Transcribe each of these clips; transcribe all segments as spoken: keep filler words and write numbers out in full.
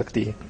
سکتی ہے۔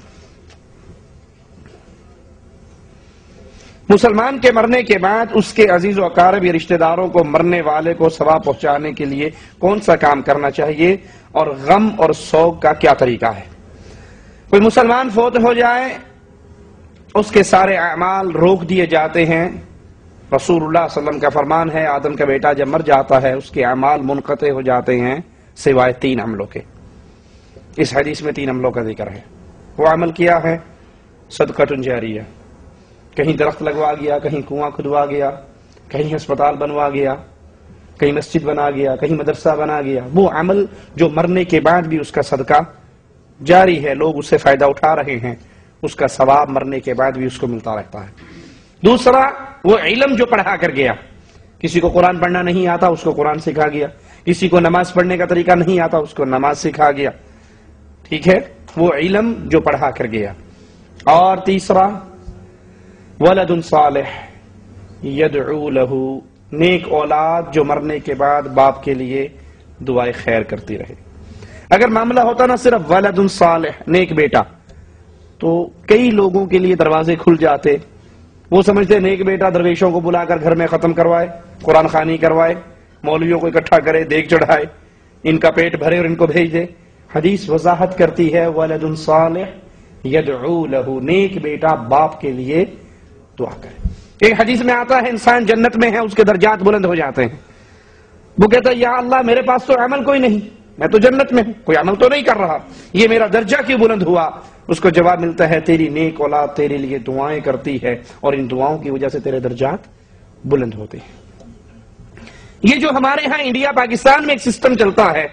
مسلمان کے مرنے کے بعد اس کے عزیز و اقارب یا رشتہ داروں کو مرنے والے کو ثواب پہنچانے کے لیے کون سا کام کرنا چاہیے اور غم اور سوگ کا کیا طریقہ ہے؟ کوئی مسلمان فوت ہو جائے، اس کے سارے اعمال روک دیے جاتے ہیں۔ رسول اللہ صلی اللہ علیہ وسلم کا فرمان ہے، آدم کا بیٹا جب مر جاتا ہے اس کے اعمال منقطع ہو جاتے ہیں سوائے تین عملوں کے۔ اس حدیث میں تین عملوں کا ذکر ہے۔ وہ عمل کیا ہے؟ صدقۃ جاریہ، کہیں درخت لگوا گیا، کہیں کنواں کھدوا گیا، کہیں ہسپتال بنوا گیا، کہیں مسجد بنا گیا، کہیں مدرسہ بنا گیا۔ وہ عمل جو مرنے کے بعد بھی اس کا صدقہ جاری ہے، لوگ اس سے فائدہ اٹھا رہے ہیں، اس کا ثواب مرنے کے بعد بھی اس کو ملتا رہتا ہے۔ دوسرا، وہ علم جو پڑھا کر گیا، کسی کو قرآن پڑھنا نہیں آتا اس کو قرآن سکھا گیا، کسی کو نماز پڑھنے کا طریقہ نہیں آتا اس کو نماز سکھا گیا، ٹھیک ہے، وہ علم جو پڑھا کر گیا۔ اور تیسرا، ولد صالح یدعو لہ، نیک اولاد جو مرنے کے بعد باپ کے لیے دعائے خیر کرتی رہے۔ اگر معاملہ ہوتا نا صرف ولد صالح، نیک بیٹا، تو کئی لوگوں کے لیے دروازے کھل جاتے۔ وہ سمجھتے نیک بیٹا درویشوں کو بلا کر گھر میں ختم کروائے، قرآن خوانی کروائے، مولویوں کو اکٹھا کرے، دیگ چڑھائے، ان کا پیٹ بھرے اور ان کو بھیج دے۔ حدیث وضاحت کرتی ہے ولد صالح یدعو لہ، نیک بیٹا باپ کے لیے دعا کرے۔ ایک حدیث میں آتا ہے انسان جنت میں ہے، اس کے درجات بلند ہو جاتے ہیں۔ وہ کہتا ہے یا اللہ میرے پاس تو عمل کوئی نہیں، میں تو جنت میں ہوں، کوئی عمل تو نہیں کر رہا، یہ میرا درجہ کیوں بلند ہوا؟ اس کو جواب ملتا ہے تیری نیک اولاد تیرے لیے دعائیں کرتی ہے اور ان دعاؤں کی وجہ سے تیرے درجات بلند ہوتے ہیں۔ یہ جو ہمارے ہاں انڈیا پاکستان میں ایک سسٹم چلتا ہے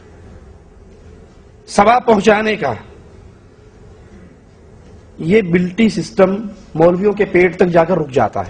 ثواب پہنچانے کا، یہ بلٹی سسٹم مولویوں کے پیٹ تک جا کر رک جاتا ہے۔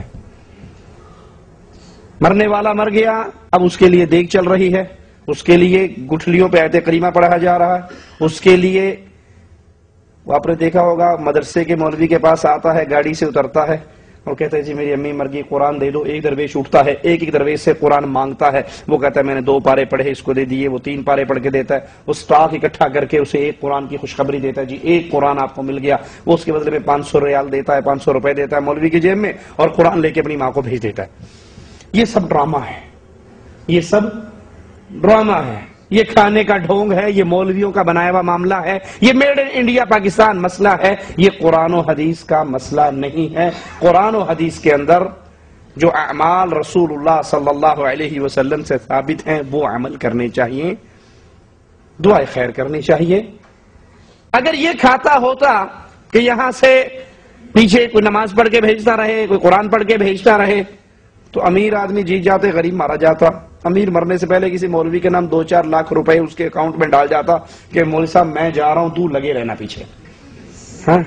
مرنے والا مر گیا، اب اس کے لیے دیگ چل رہی ہے، اس کے لیے گٹھلیوں پہ آیت کریمہ پڑھا جا رہا ہے، اس کے لیے وہ آپ نے دیکھا ہوگا مدرسے کے مولوی کے پاس آتا ہے، گاڑی سے اترتا ہے اور کہتا ہے جی میری امی مر گئی، قرآن دے دو۔ ایک درویش اٹھتا ہے، ایک ایک درویش سے قرآن مانگتا ہے، وہ کہتا ہے میں نے دو پارے پڑھے اس کو دے دیے، وہ تین پارے پڑھ کے دیتا ہے، وہ سٹاک اکٹھا کر کے اسے ایک قرآن کی خوشخبری دیتا ہے، جی ایک قرآن آپ کو مل گیا۔ وہ اس کے بدلے میں پانچ سو ریال دیتا ہے، پانچ سو روپے دیتا ہے مولوی کی جیب میں، اور قرآن لے کے اپنی ماں کو بھیج دیتا ہے۔ یہ سب ڈرامہ ہے، یہ سب ڈرامہ ہے، یہ کھانے کا ڈھونگ ہے، یہ مولویوں کا بنایا ہوا معاملہ ہے، یہ میڈ ان انڈیا پاکستان مسئلہ ہے، یہ قرآن و حدیث کا مسئلہ نہیں ہے۔ قرآن و حدیث کے اندر جو اعمال رسول اللہ صلی اللہ علیہ وسلم سے ثابت ہیں وہ عمل کرنے چاہیے، دعائے خیر کرنی چاہیے۔ اگر یہ کھاتا ہوتا کہ یہاں سے پیچھے کوئی نماز پڑھ کے بھیجتا رہے، کوئی قرآن پڑھ کے بھیجتا رہے، تو امیر آدمی جیت جاتے، غریب مارا جاتا۔ امیر مرنے سے پہلے کسی مولوی کے نام دو چار لاکھ روپے اس کے اکاؤنٹ میں ڈال جاتا کہ مولوی صاحب میں جا رہا ہوں، تو لگے رہنا پیچھے۔ ہاں،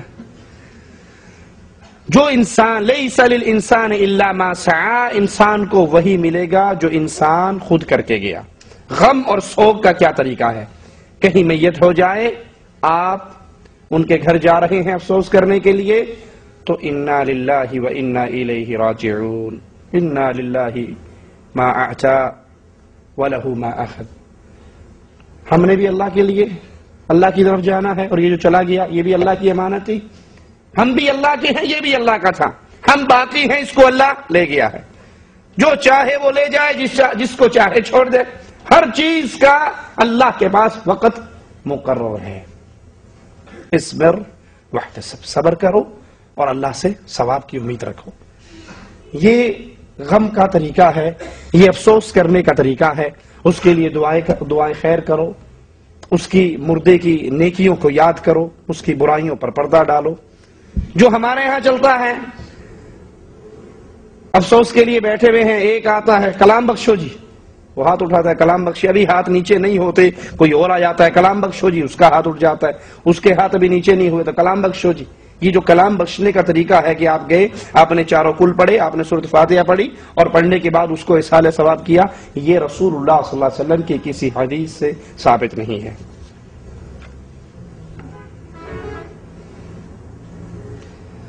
جو انسان لیس للانسان الا ما سعى، انسان کو وہی ملے گا جو انسان خود کر کے گیا۔ غم اور سوگ کا کیا طریقہ ہے؟ کہیں میت ہو جائے، آپ ان کے گھر جا رہے ہیں افسوس کرنے کے لیے، تو انا للہ و انا الیہ راجعون، انا للہ ما اعطى وله ما اخذ۔ ہم نے بھی اللہ کے لیے اللہ کی طرف جانا ہے، اور یہ جو چلا گیا یہ بھی اللہ کی امانت تھی، ہم بھی اللہ کے ہیں، یہ بھی اللہ کا تھا، ہم باقی ہیں، اس کو اللہ لے گیا ہے۔ جو چاہے وہ لے جائے، جس جس کو چاہے چھوڑ دے، ہر چیز کا اللہ کے پاس وقت مقرر ہے۔ اصبر واحتسب، صبر کرو اور اللہ سے ثواب کی امید رکھو۔ یہ غم کا طریقہ ہے، یہ افسوس کرنے کا طریقہ ہے۔ اس کے لیے دعائیں دعائیں خیر کرو، اس کی مردے کی نیکیوں کو یاد کرو، اس کی برائیوں پر پردہ ڈالو۔ جو ہمارے ہاں چلتا ہے، افسوس کے لیے بیٹھے ہوئے ہیں، ایک آتا ہے کلام بخشو جی، وہ ہاتھ اٹھاتا ہے کلام بخشی، ابھی ہاتھ نیچے نہیں ہوتے کوئی اور آ جاتا ہے کلام بخشو جی، اس کا ہاتھ اٹھ جاتا ہے، اس کے ہاتھ ابھی نیچے نہیں ہوئے تو کلام بخشو جی۔ یہ جو کلام بخشنے کا طریقہ ہے کہ آپ گئے، آپ نے چاروں کل پڑھے، آپ نے سورۃ فاتحہ پڑھی، اور پڑھنے کے بعد اس کو اصحال ثواب کیا، یہ رسول اللہ صلی اللہ علیہ وسلم کی کسی حدیث سے ثابت نہیں ہے۔